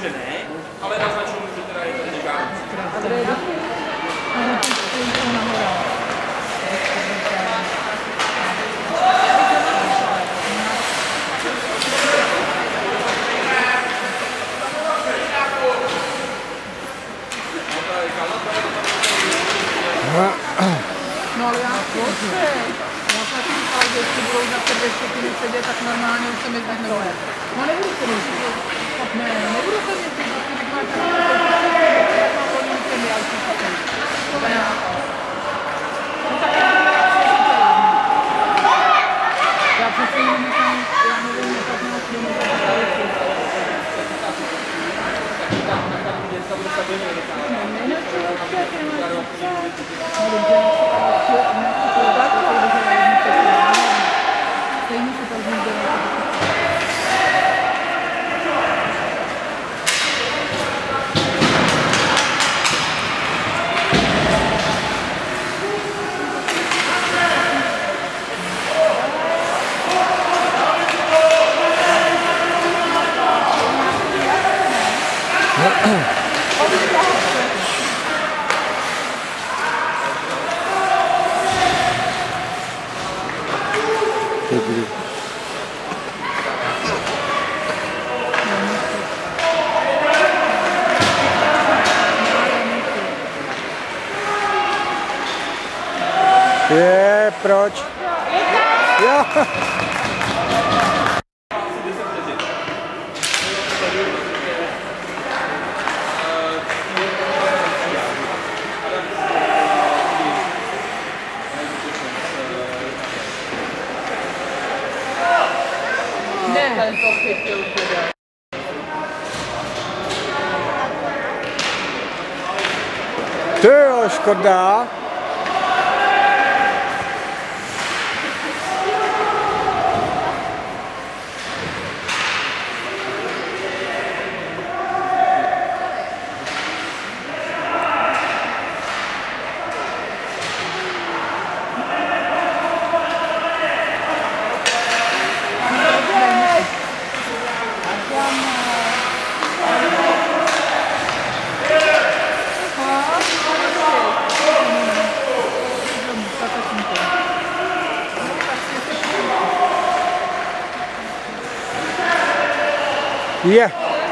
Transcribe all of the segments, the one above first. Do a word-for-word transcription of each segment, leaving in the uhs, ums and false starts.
že ne, ale naznačuju, že teda je to nežádoucí. A kde je dobrý? Ano, to je nahoře. No ale já prostě, já se říkala, že jestli budou za dvě čtvrtiny sedět, tak normálně už se mi tak nebude. No nebudu se měřit. Ne, nebudu se měřit, protože když máte jak mám volný těmi, ale si sakej. To já. No tak já přesně nevím, já nevím, patnáct minut. Je, proč? Jo. Ne. Ty jo, škoda. Je.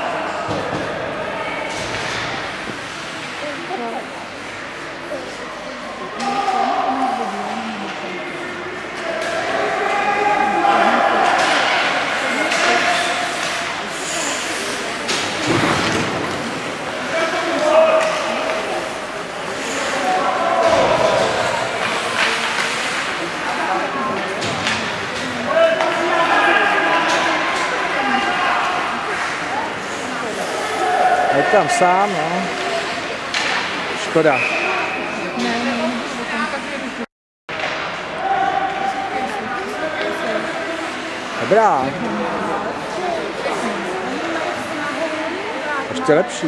Je tam sám, no. Škoda. Dobrá. Ještě lepší.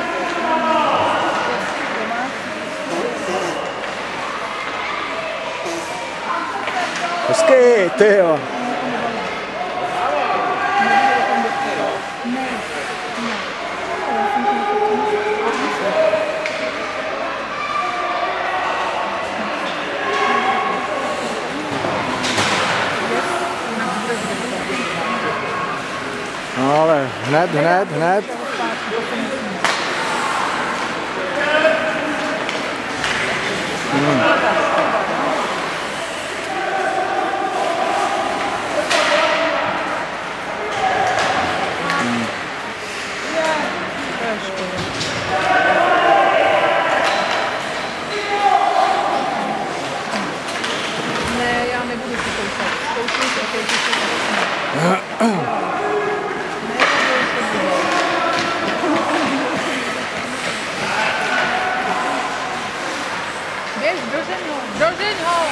Hezky, ty jo. No ale hned, hned, hned. Hmm. Hmm. Ne, já nebudu si koukat. Koukej se, koukej se. Běž, dožeň ho, dožeň ho!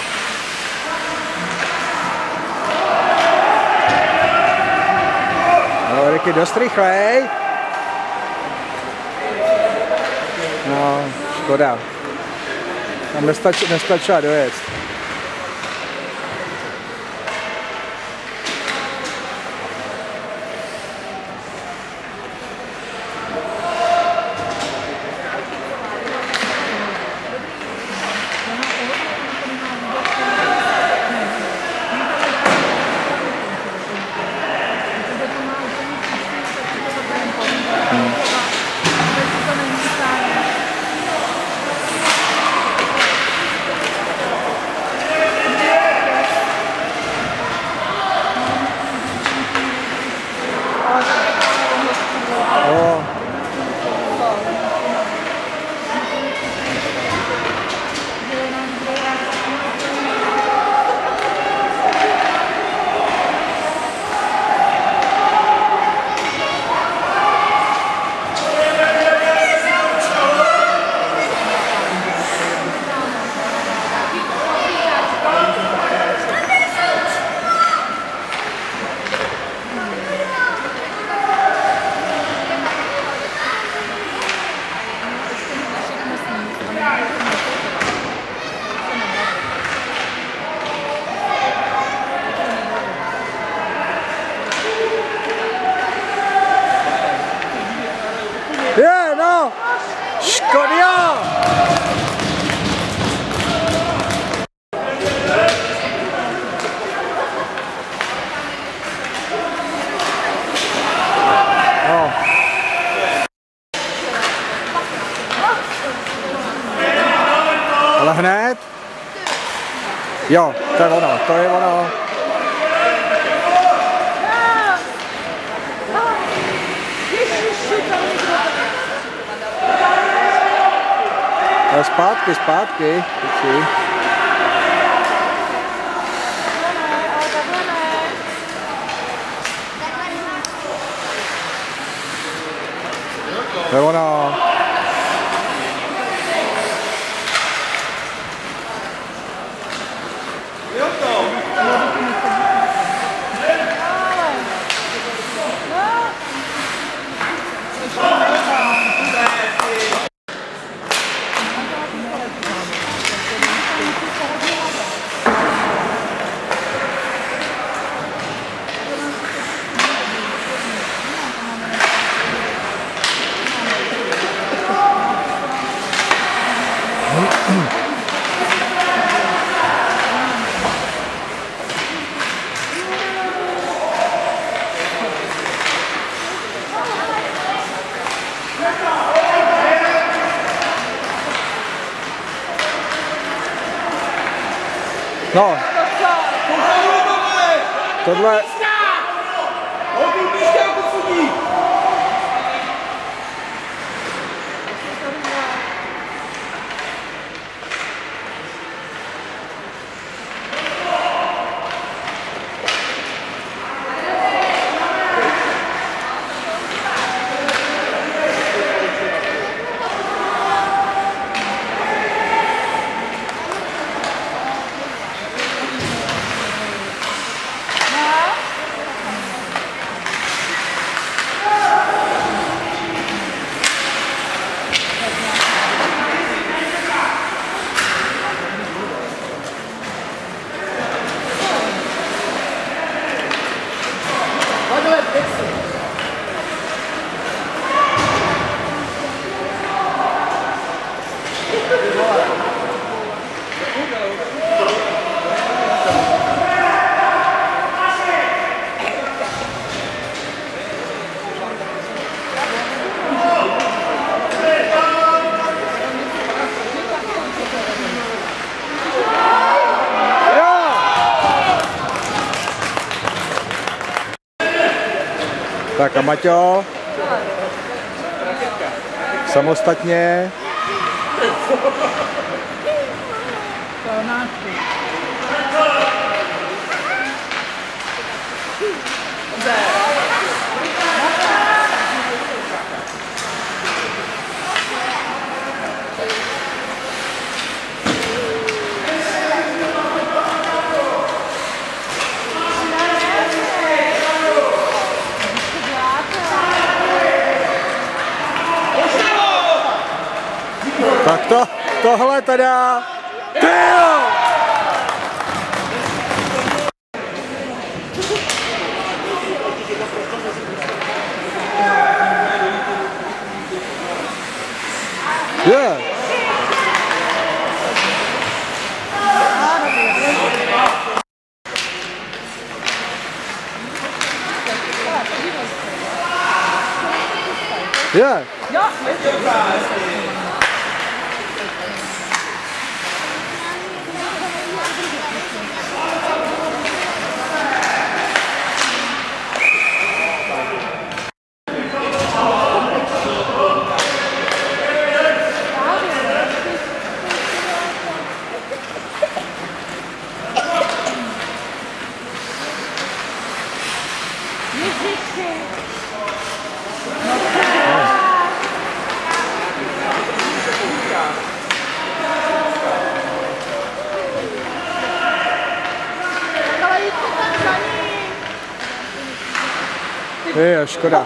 No, Ricky, dost rychlej. No, škoda. Tam nestač, nestačila dojet. Škoda! Škoda! No. Ale hned? Jo, to je ono, to je ono. Ale zpátky, zpátky. Piči. To je ono. No. Tohle... Tak a Maťo, samostatně. Tak to, tohle teda, tyjo! Yeah. Yeah. Je, škoda.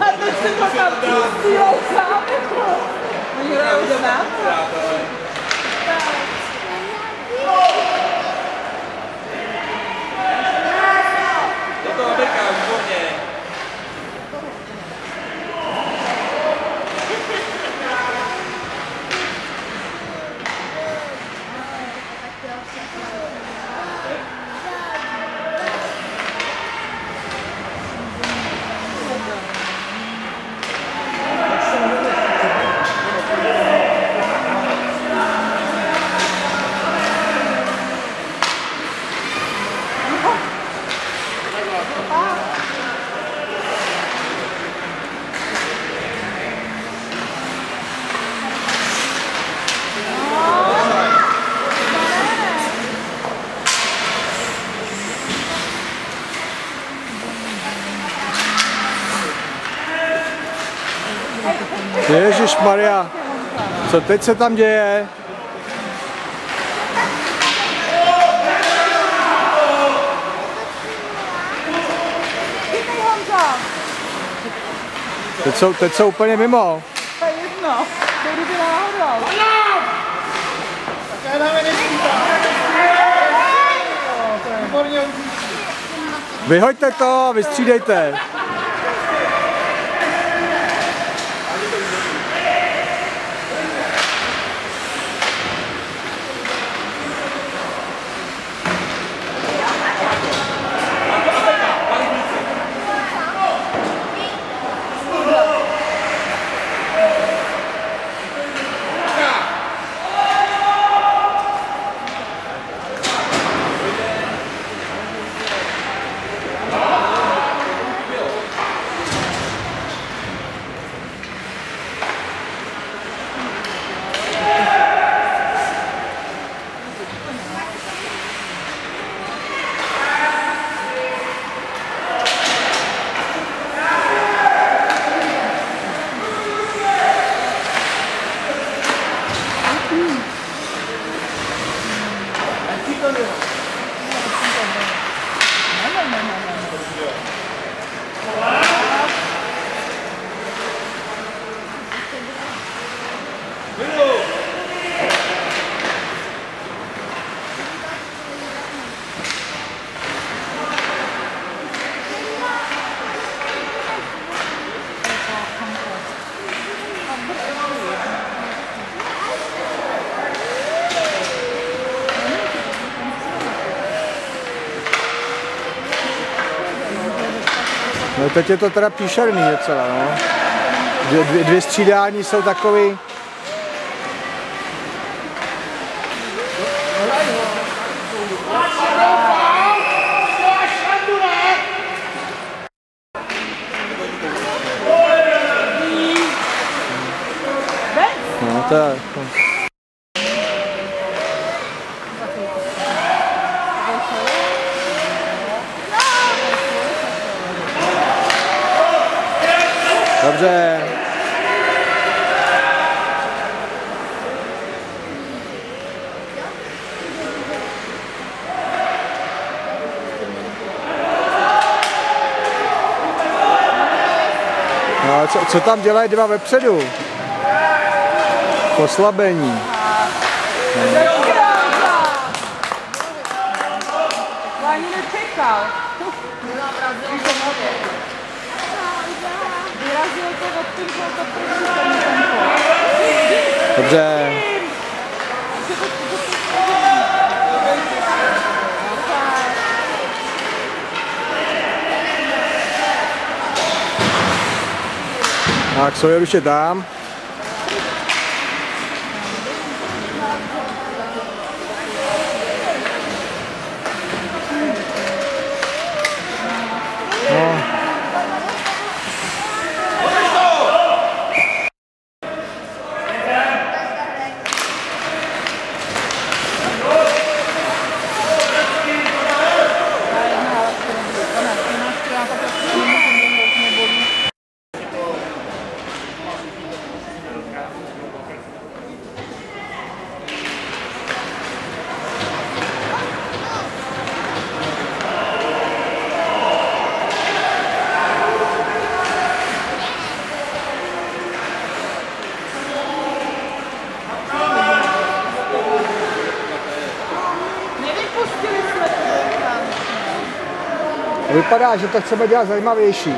Ježišmarja, co teď se tam děje? Teď jsou, teď jsou úplně mimo. To je jedno, to je kdyby náhodou. Také dáme Vyhoďte to, vystřídejte. No teď je to teda příšerný docela, no. Dvě, dvě, dvě střídání jsou takový. No to je... Dobře. No, co, co tam dělají dva vepředu? Oslabení. Ani nečekal. Vyrazil to od těch, to první tempo. Dobře. Tak, Sawyer už je tam. No. Vypadá, že to chceme dělat zajímavější.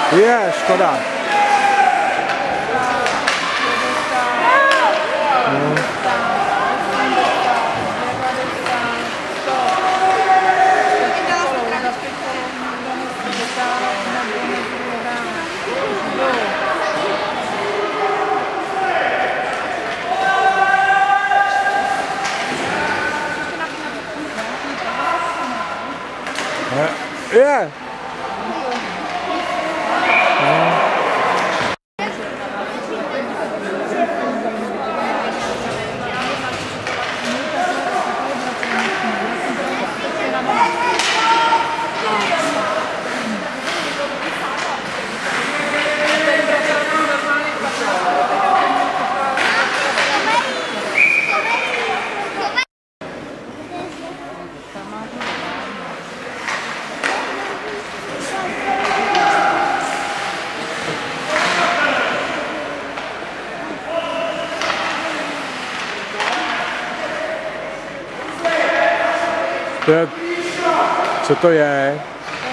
Je, škoda. Je. To je, co to je?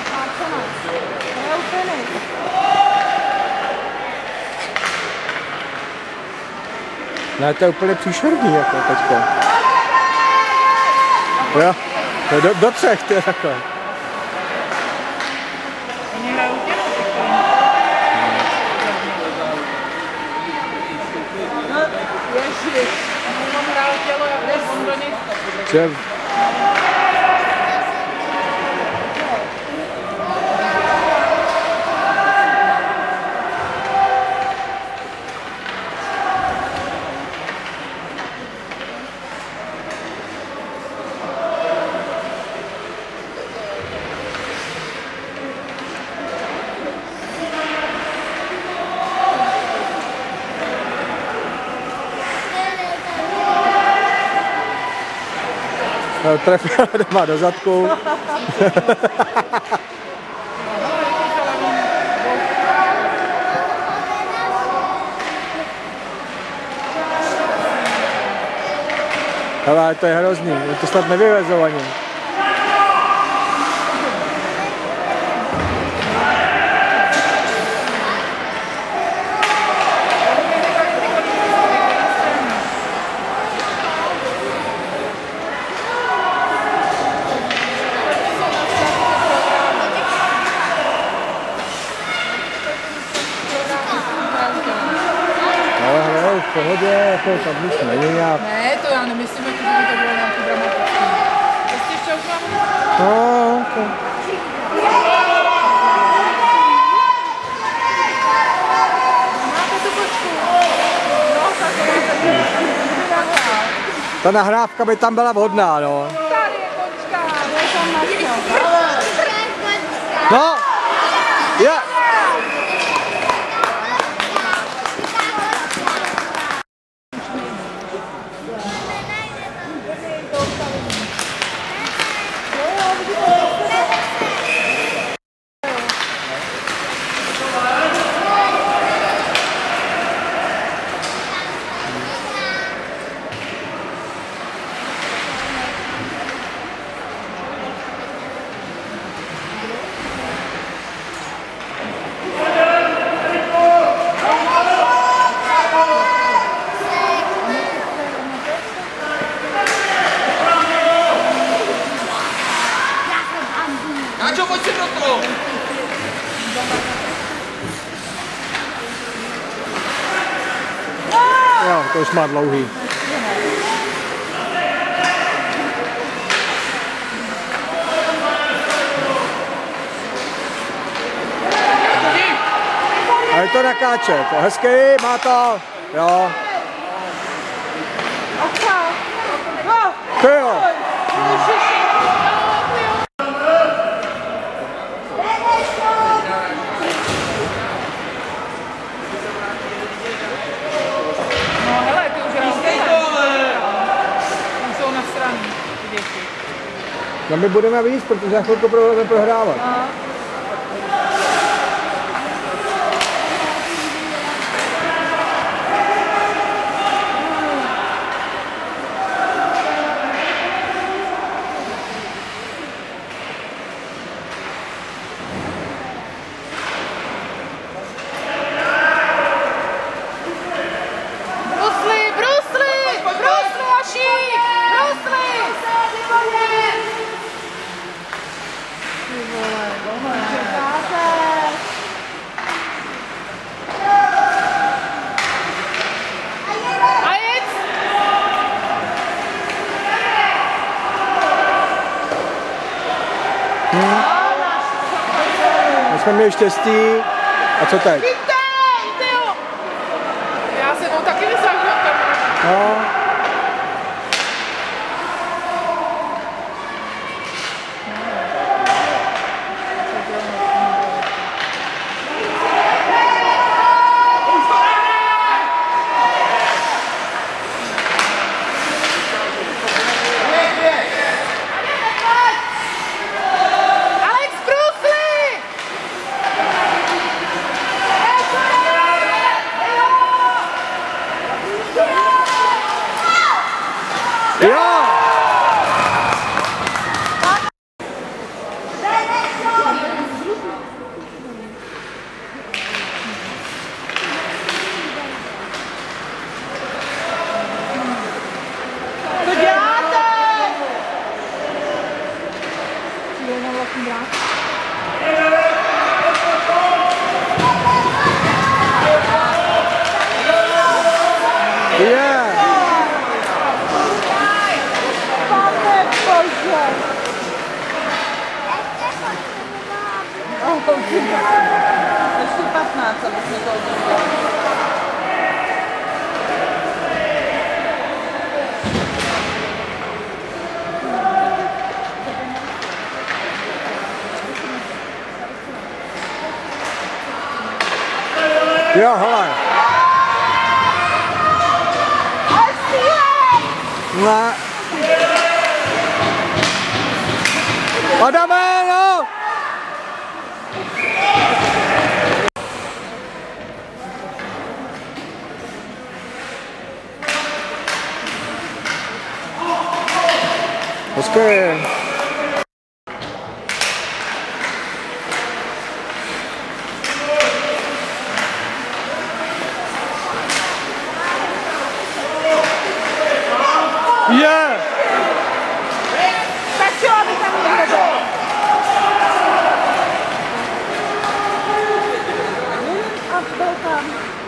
Ne, to je úplně příšerný, jako teďko. Jo, to je do, do třech, to je takhle. Ježiš, trefila doma do zadku. Hele, to je hrozný, to snad nevyvezou ani. V pohodě, jako tam nic není nějak. Ne, to já nemyslím, že to bylo nějaký dramatický. Prostě ještě už mám... No, to... Máte tu kočku? No, tak to máte. Ta nahrávka by tam byla vhodná, no. Tady je kočka, je tam na to. No, je. Náčo, pojď si do toho! Jo, to už má dlouhý. A je to nakáče, to hezký, má to, jo. Ty jo. No my budeme víc, protože za chvilku budeme prohrávat. No. Neměl štěstí. A co teď? Já se mnou taky vysážu. No. Ještě patnáct, aby jsme to oddělali. Jo, hele. Ne. Adame, no! Hezké. Je! Tak jo, aby tam nebylo. A byl tam.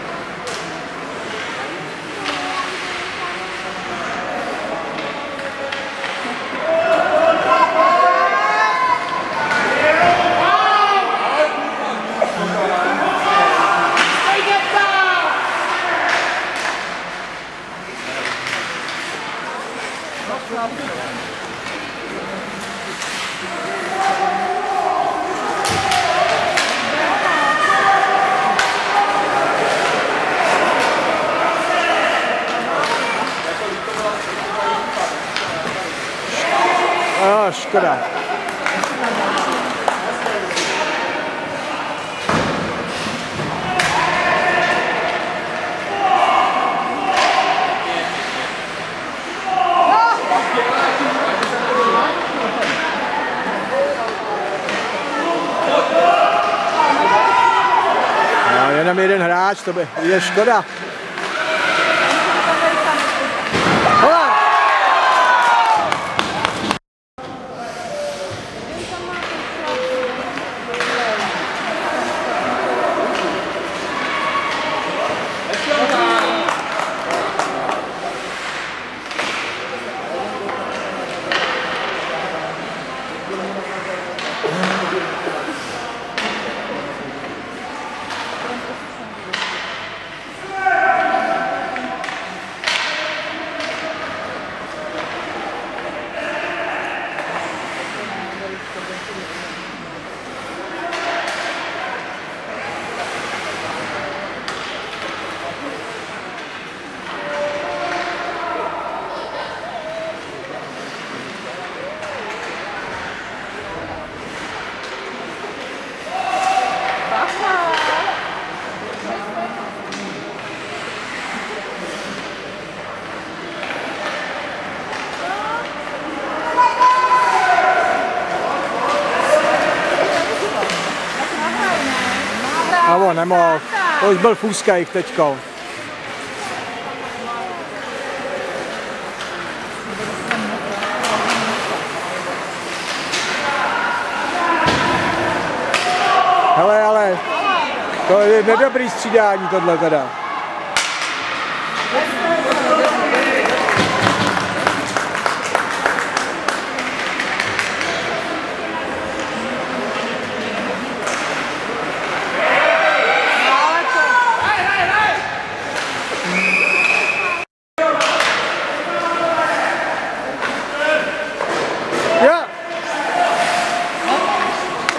Oh, škoda. No, jenom jeden hráč, to by je škoda. Hele! A on nemohl. To už byl v úzkých teďko. Hele, ale to je nedobrý střídání tohle teda.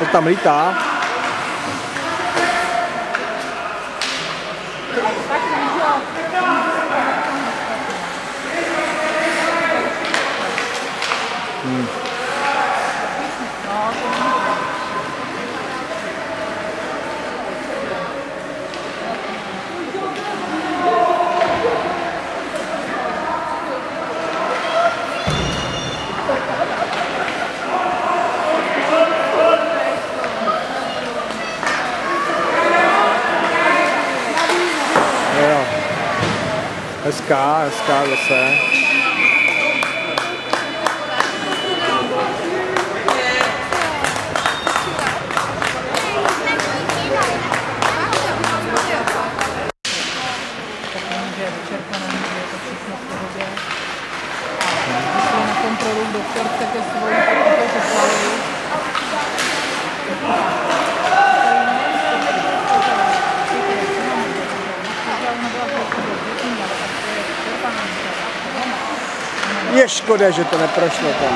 tam lítá. Hmm. Hezká, hezká zase. Na kontrolu k doktorce ke svojí takovou poslali. Je škoda, že to neprošlo tam.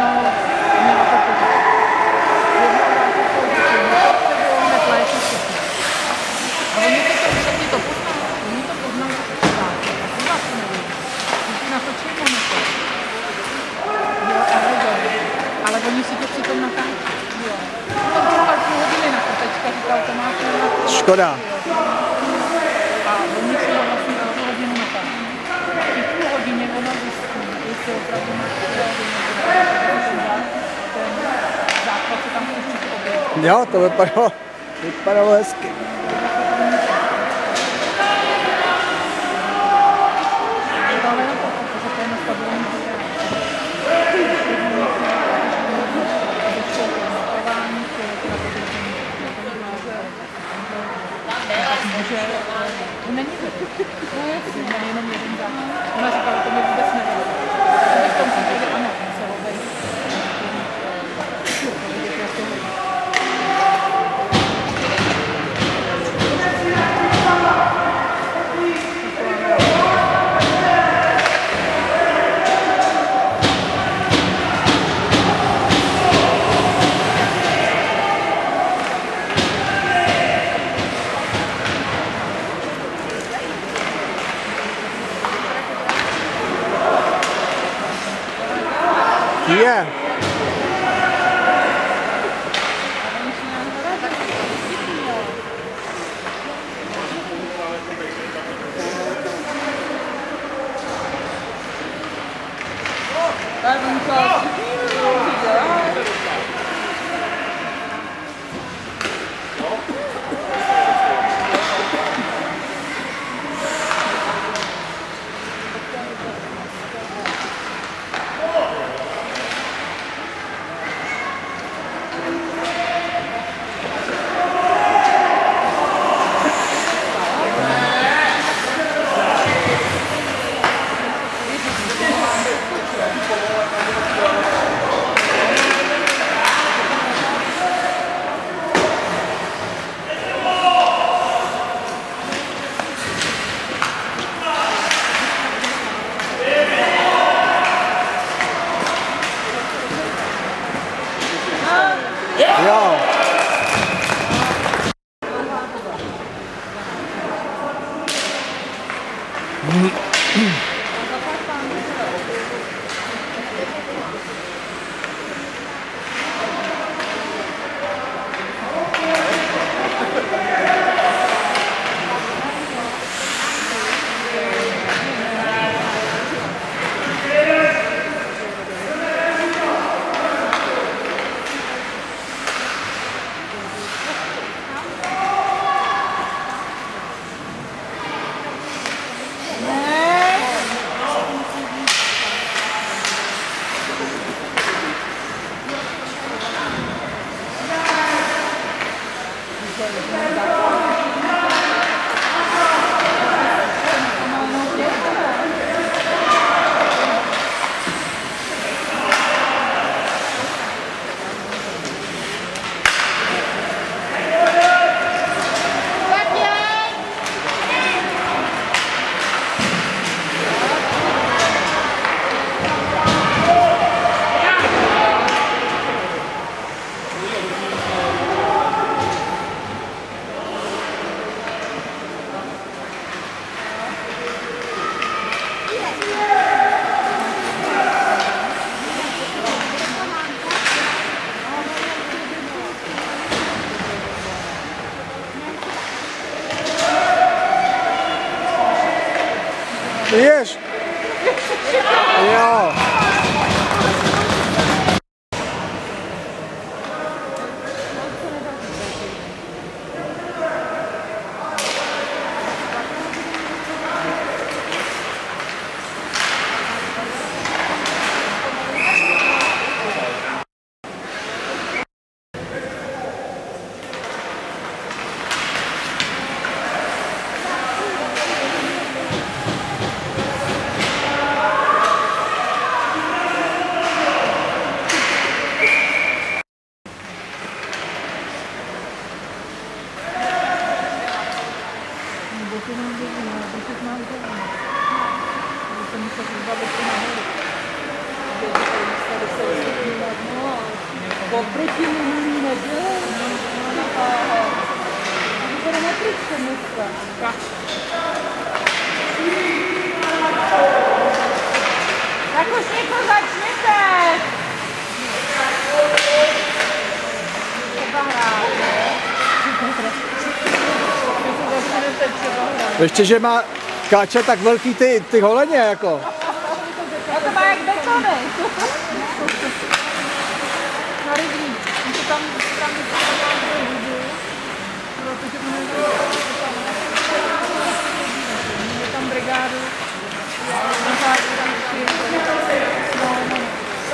Ale oni si to přitom natáčí. To bylo pak půl hodiny na kotečka, říkal Tomáš. Škoda. A oni si ho vlastně za půl hodinu natáčí. V půl hodině ona zjistí, jestli opravdu má ten základ se tam určitě objeví. Jo, to vypadalo, vypadalo hezky. To není to. To je jenom jeden základ. Ona říkala, to mi vůbec nevím. To v tom případě ano, se ho vejde. Je. Jo. Jdeš. Jo. Oproti minulý neděli. To nepřijďte dneska. Tak už něco začněte. Třeba hrát, ne? Ještě, že má Káča tak velký ty, ty holeně jako. A to má jak betony. Na rybník. On to tam, tam vypadá do hubu, protože to nebylo, je tam brigádu, na základu tam přijde, no, no, no.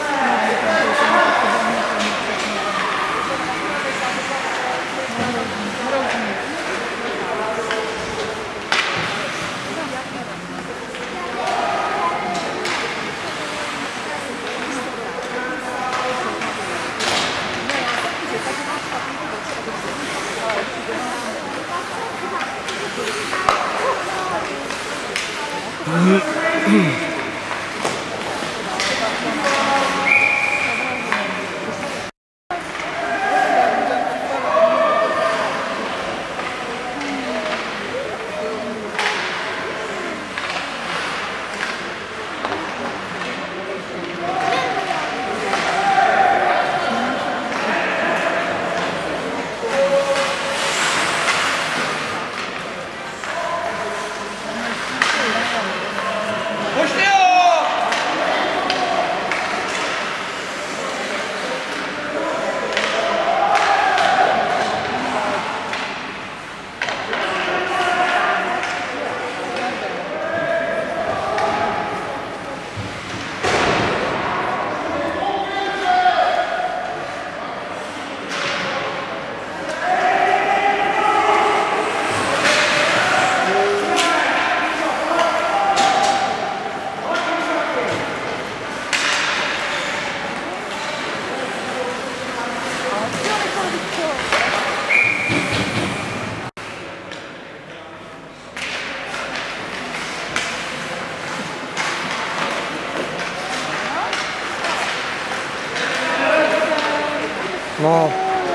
No.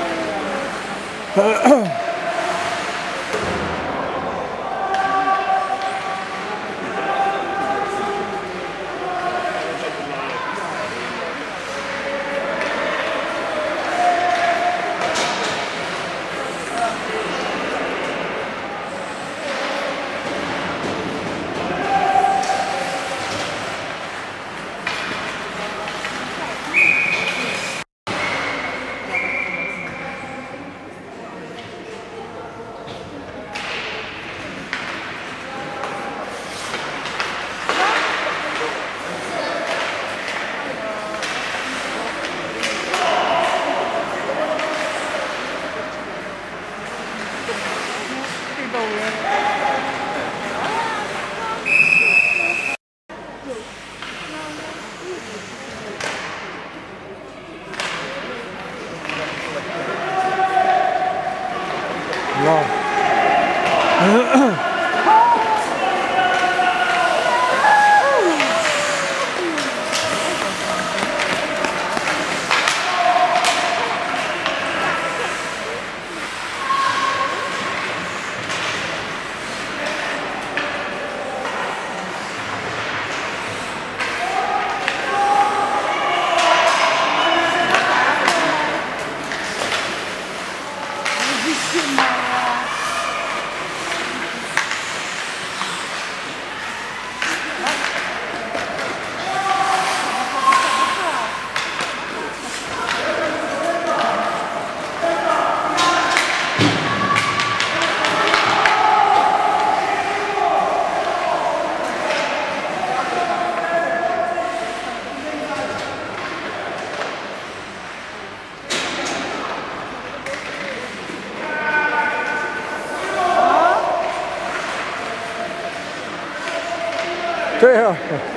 No. To jo.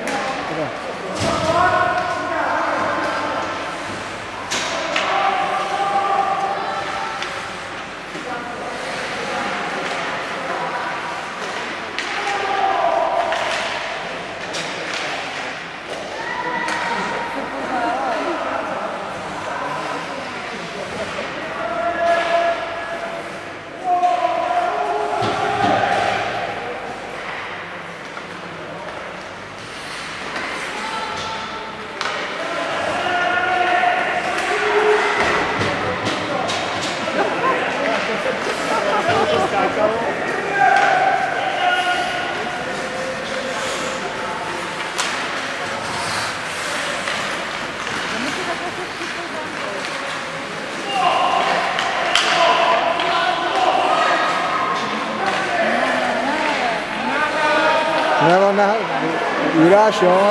Nebo na Juráš, jo?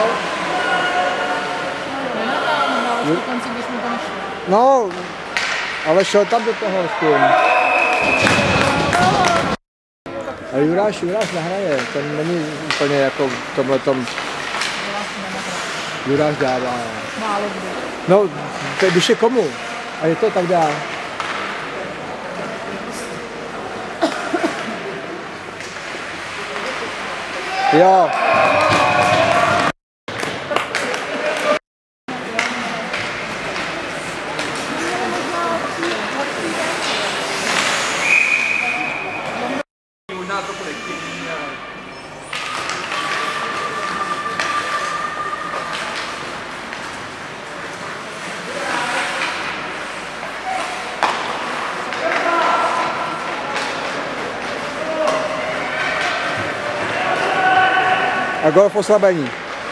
No, ale šel tam do toho s tím. Ale Juráš, Juráš nahraje, ten není úplně jako v tomhletom. Juráš dává. Málo kdy. No, to, když je komu. A je to tak dá. Jo. Možná to bude chybí, ale... A gol v oslabení.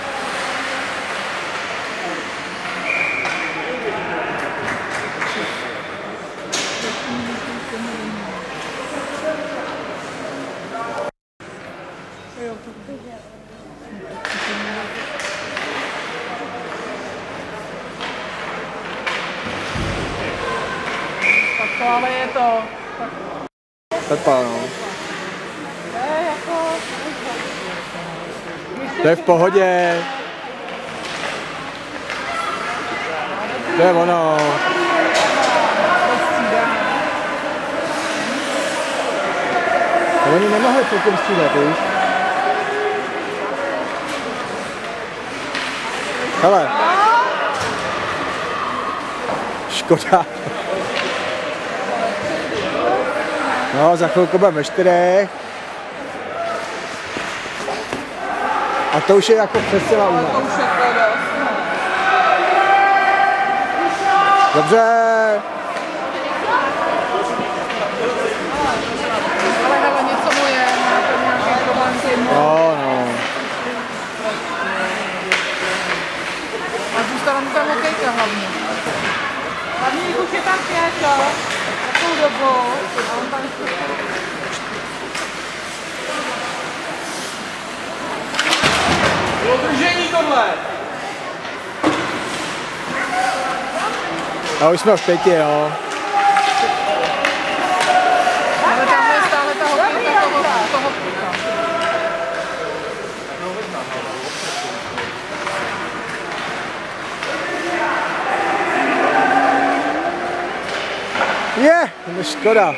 Tak to ale je to. Pepa, no. To je jako... To je v pohodě. To je ono. Oni nemohli celkem střídat, víš? Hele. Škoda. No, za chvilku budeme čtyřech. A to už je jako přesila u nás. To už je to dost. Dobře. Ale hele, něco mu je, má to nějaký problém s jednou. No, no. A zůstala mu tam hokejka hlavně. Hlavně jich už je tam pět, jo? Takovou dobu. A on tam ještě... Bylo držení tohle! A už jsme v pěti, jo. Ale tam je stále ta hokejka toho, toho kluka. Je, to je škoda.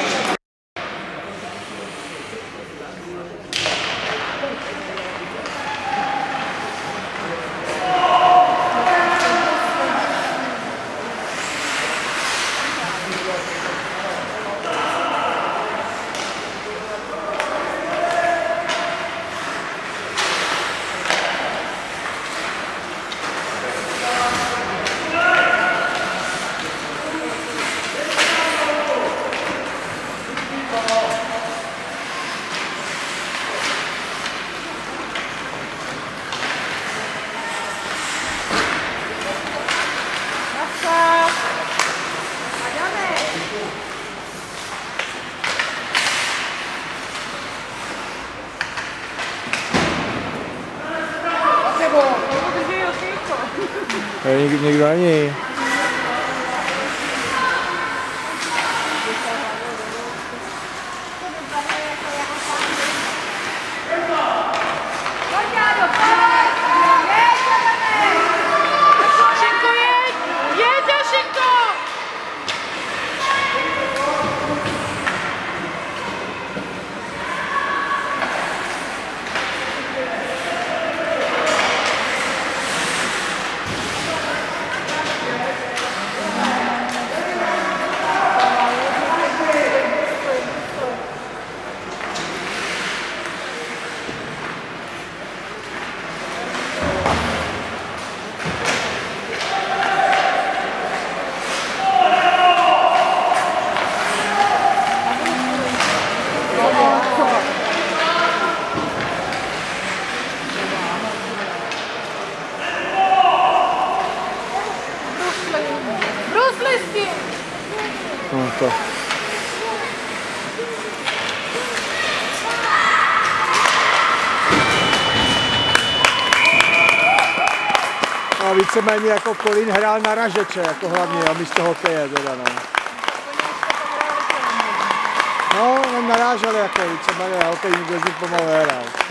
Tady nikdo není. Díky. No to. A víceméně jako Kolín hrál na ražeče, jako hlavně, a místo hokeje teda, no. No, on narážel jako víceméně, hokej nikdo z nich pomalu hrál.